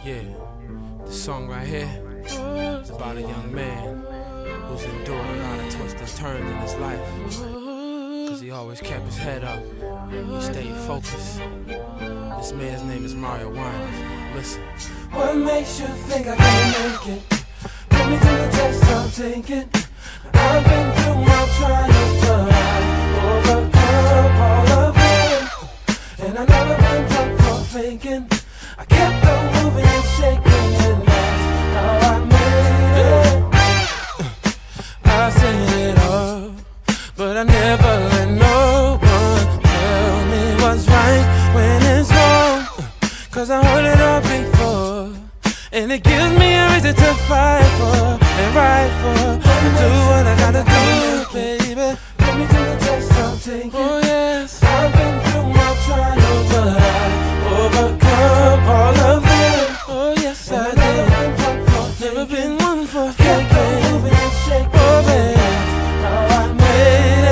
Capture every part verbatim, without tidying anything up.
Yeah, the song right here is about a young man who's endured a lot of twists and turns in his life. Cause he always kept his head up, he stayed focused. This man's name is Mario WINANS. Listen. What makes you think I can make it? Put me to the test, I'm taking. I've been through my trials, but I overcome all of them. And I never been back for thinking. I kept on moving and shaking, and that's how I made it. I say it all, but I never let no one tell me what's right when it's wrong. Cause I heard it all before, and it gives me a reason to fight for and fight for. I do what I gotta do, baby. Put me to the test, I'm taking. Oh yes, I've been through my trials, but I overcome all of them. Oh yes, I did. Never been one for faking. Oh baby, how I made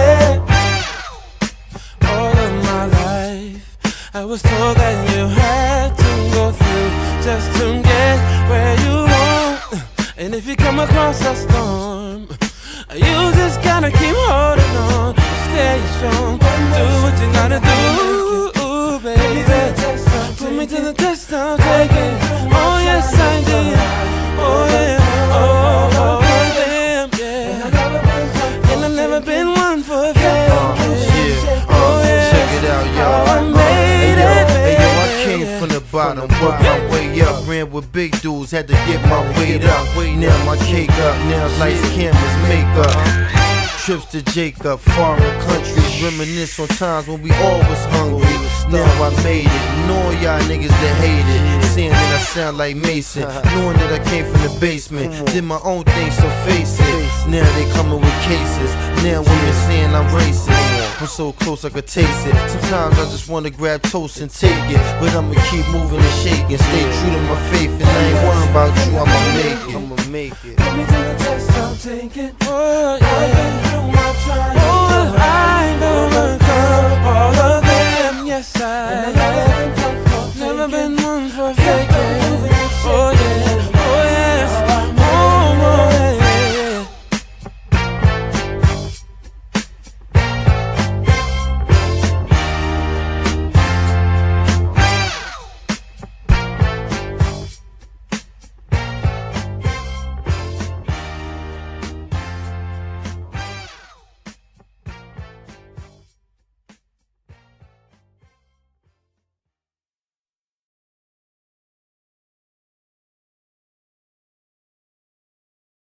it. All of my life, I was told that you had to go through just to get where you want. And if you come across a storm, you just gotta keep holding on, stay strong, do what you gotta do, ooh, baby. Put me to the test, I'll take it. Oh yes, I did. Oh yeah, oh, oh, oh damn, yeah. And I've never been one for faking. Oh yeah, check it out, y'all. How I made it, hey, yo, I came from the bottom, worked my way up, ran with big dudes, had to get my weight up. Now my cake up, now lights, cameras, makeup. Trips to Jacob, foreign countries, reminisce on times when we all was hungry. Now I made it, knowing y'all niggas that hate it, saying that I sound like Mason, knowing that I came from the basement, did my own thing, so face it. Now they coming with cases, now women saying I'm racist. I'm so close I could taste it. Sometimes I just wanna grab toast and take it, but I'ma keep moving and shaking, stay true to my faith, and I ain't worrying about you, I'ma make it. I'ma make it. Put me to the test, I'm taking. Oh yeah, I've been through my trials, oh, I've overcome all of them. Yes, I have. Never been one for faith.